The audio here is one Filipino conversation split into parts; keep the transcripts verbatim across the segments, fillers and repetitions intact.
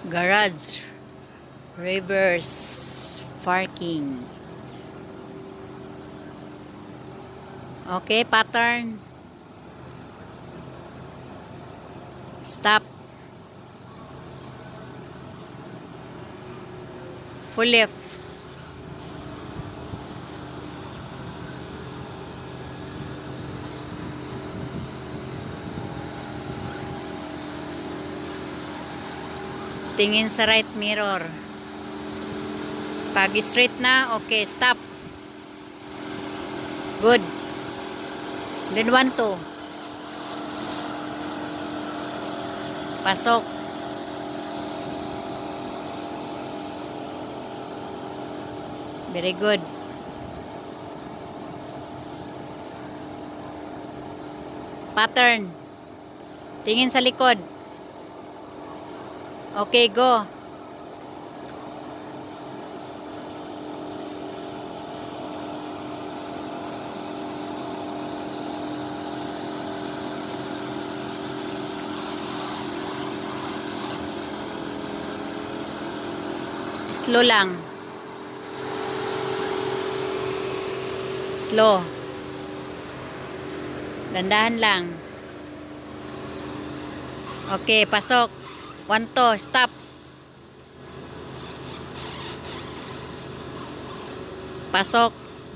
Garage, reverse parking. Okay, pattern. Stop. Full left. Tingin sa right mirror. Pag straight na, okay, stop. Good. Then one, two. Pasok. Very good. Pattern. Tingin sa likod. Okay, go. Slow lang. Slow. Dandahan lang. Okay, pasok. One, two, stop. Pasok.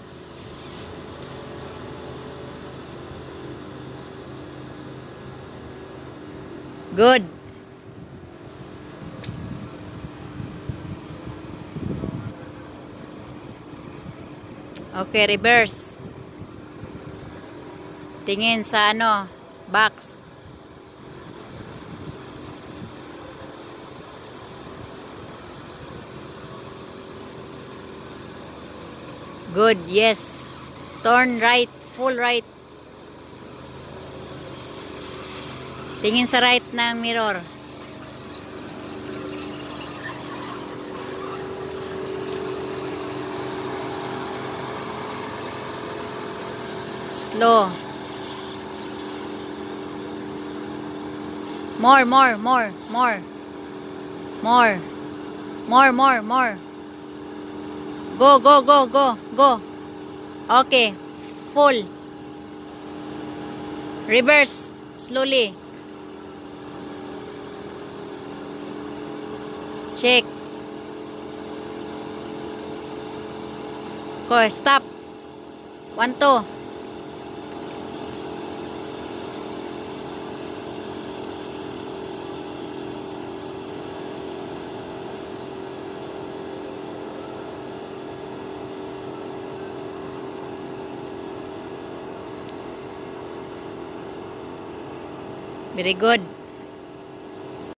Good. Okay, reverse. Tingin sa ano, box. Good, yes. Turn right, full right. Tingin sa right ng mirror. Slow. More, more, more, more. More. More, more, more. Go, go, go, go, go. Okay. Full. Reverse. Slowly. Check. Go, stop. One, two. Very good.